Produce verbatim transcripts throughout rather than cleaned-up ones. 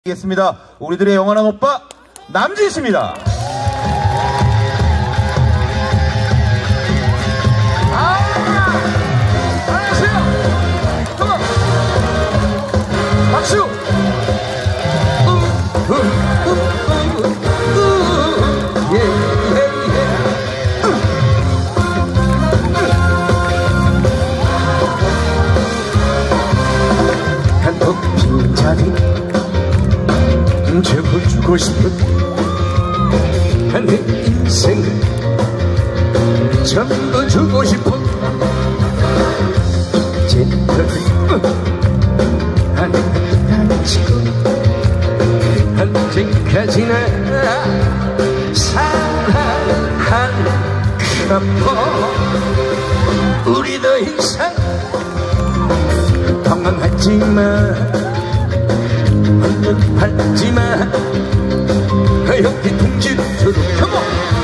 겠습니다. 우리들의 영원한 오빠 남진 씨입니다. 박수! 한턱 빈자리 채워주고 싶은 내 인생을 전부 주고 싶은 이제 너를 하나하나 치고 언제까지나 사랑할까봐 우리 더 이상 방황하지마 언급하지마 여기 동지로 켜고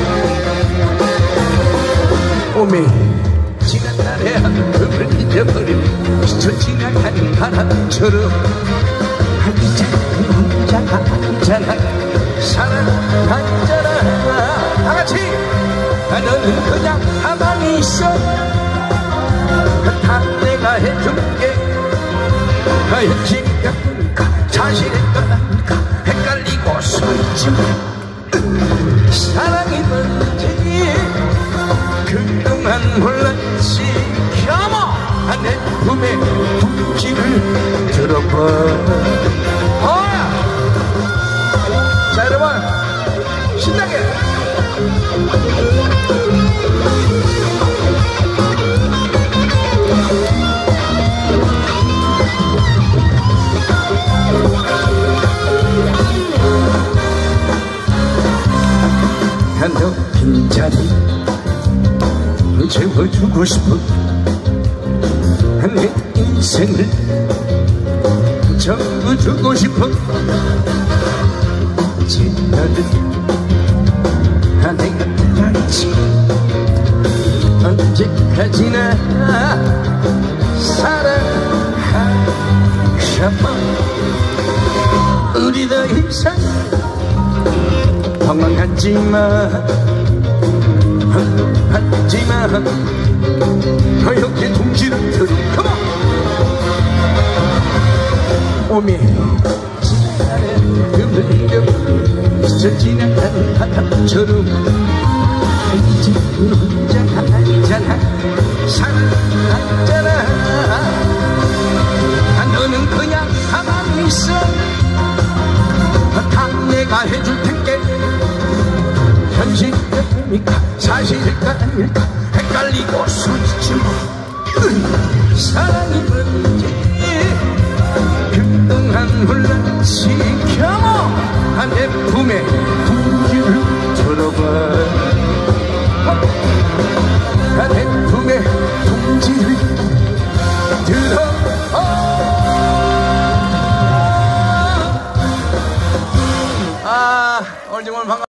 오메 지난 날의 한숨을 잊어버린 스쳐 지나가는 바람처럼 이제 혼자가 아니잖아 사랑하잖아 다같이 너는 그냥 가만히 있어 다 내가 해줄게 현실일까 사실일까 헷갈리고 서있지만 사랑이 뭔지 그동안 몰랐지 켜모 내 품에 둥지를 들어봐 어야 자 여러분 신나게 너 빈자리 채워주고 싶어 내 인생을 전부 주고 싶어 이제 너를 내가 알지 언제까지나 사랑하자마 우리 더 이상 방황하지마 하지마 여기 동지를 들어 컴온 오메 지나가는 그물려 스쳐 지나가는 바람처럼 이제 혼자가 아니잖아 사랑하잖아 너는 그냥 가만히 있어 다 내가 해줄 텐게 현실일까 사실일까 아닐까 헷갈리고 서있지만 사랑이 뭔지 그동안 몰랐지 켜모 내 품에 둥지를 들어봐 내 품에 둥지를 들어봐 아 오늘 정말 반갑습니다.